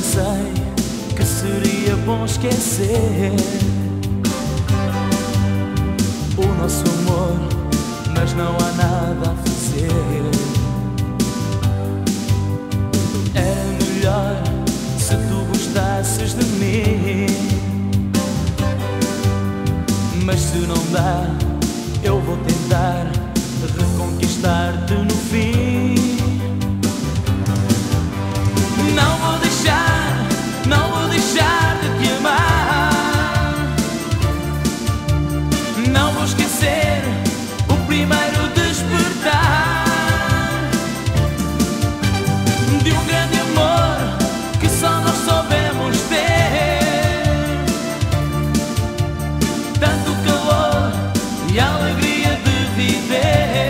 pensei que seria bom esquecer o nosso amor, mas não há nada a fazer. Era melhor se tu gostasses de mim, mas se não dá, eu vou tentar reconquistar-te no fim. Não vou deixar, não vou deixar de te amar. Não vou esquecer o primeiro despertar de um grande amor que só nós soubemos ter. Tanto calor e alegria de viver.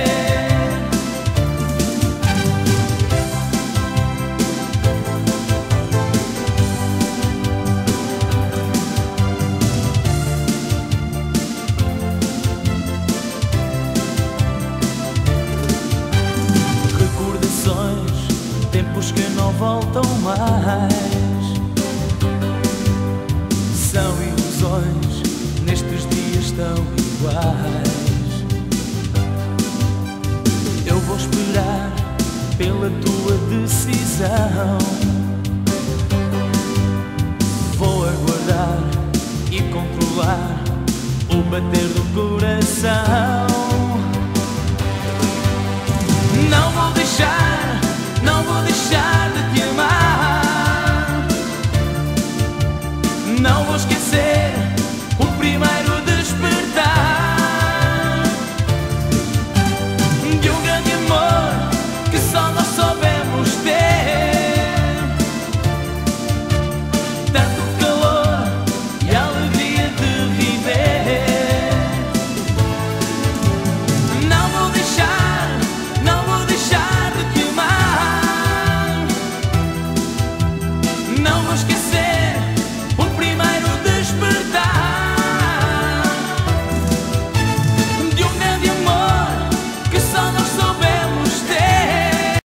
Tempos que não voltam mais, são ilusões, nestes dias tão iguais. Eu vou esperar pela tua decisão, vou aguardar e controlar o bater do coração. Não vou deixar, não vou deixar de te amar. Não vou esquecer o primeiro despertar de um grande amor que só nós soubemos ter. Tanto calor e alegria de viver. Não vou deixar, não vou deixar de te amar. Não vou esquecer